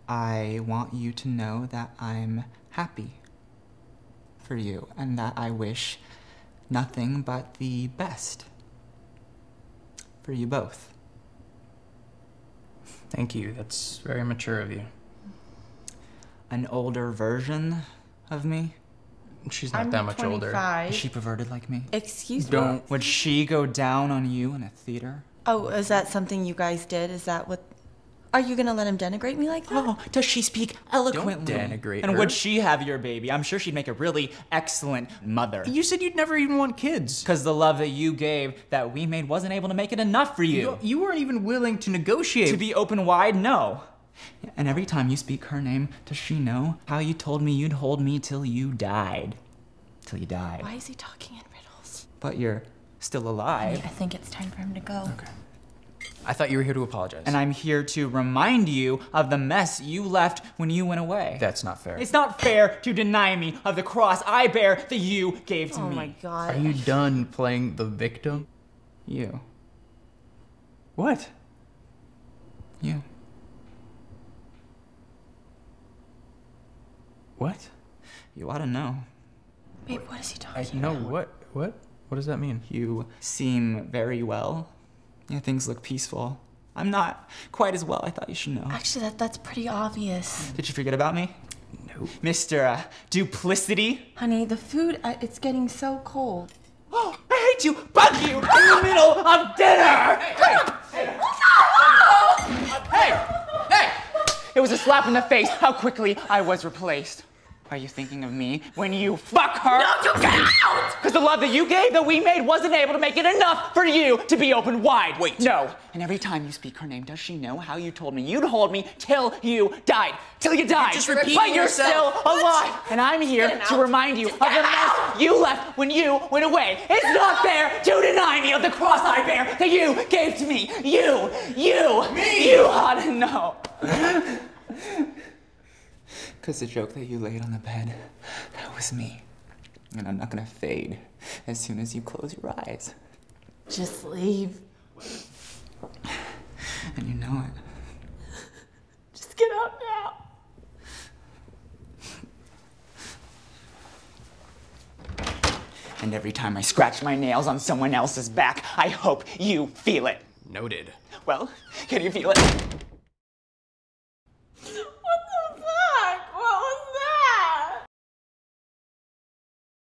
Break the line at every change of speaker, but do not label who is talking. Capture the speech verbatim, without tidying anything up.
I want you to know that I'm happy for you and that I wish nothing but the best for you both.
Thank you. That's very mature of you.
An older version of me?
She's not
I'm
that much
twenty-five.
older.
Is she perverted like me?
Excuse me?
Don't.
Would she go down on you in a theater?
Oh, is that something you guys did? Is that what... Are you gonna let him denigrate me like that?
Oh, does she speak eloquently?
Don't denigrate
And
her.
would she have your baby? I'm sure she'd make a really excellent mother.
You said you'd never even want kids.
Because the love that you gave, that we made, wasn't able to make it enough for you.
You, you weren't even willing to negotiate.
To be open wide? No. And every time you speak her name, does she know how you told me you'd hold me till you died? Till you died.
Why is he talking in riddles?
But you're still alive.
I think it's time for him to go.
Okay. I thought you were here to apologize.
And I'm here to remind you of the mess you left when you went away.
That's not fair.
It's not fair to deny me of the cross I bear that you gave to
oh
me.
Oh my God.
Are you done playing the victim?
You.
What?
You.
What?
You ought to know.
Babe, what is he
I
talking
know
about?
what? What? What does that mean?
You seem very well. Yeah, things look peaceful. I'm not quite as well. I thought you should know.
Actually, that that's pretty obvious.
Did you forget about me?
No.
Mister Uh, Duplicity?
Honey, the food, uh, it's getting so cold.
Oh, I hate you! Bug you! In the middle of dinner! Hey! Hey! Hey! Hey! It was a slap in the face how quickly I was replaced. Are you thinking of me when you fuck her? No, you get out! Because the love that you gave, that we made, wasn't able to make it enough for you to be open wide.
Wait.
No. And every time you speak her name, does she know how you told me you'd hold me till you died? Till you died.
You're just repeating
But you're
yourself.
still
What?
alive. And I'm here to remind you of the mess you left when you went away. It's not fair to deny me of the cross I bear that you gave to me. You, you, me. You ought to know. Because the joke that you laid on the bed, that was me. And I'm not gonna fade as soon as you close your eyes.
Just leave.
And you know it.
Just get out now.
And every time I scratch my nails on someone else's back, I hope you feel it.
Noted.
Well, can you feel it?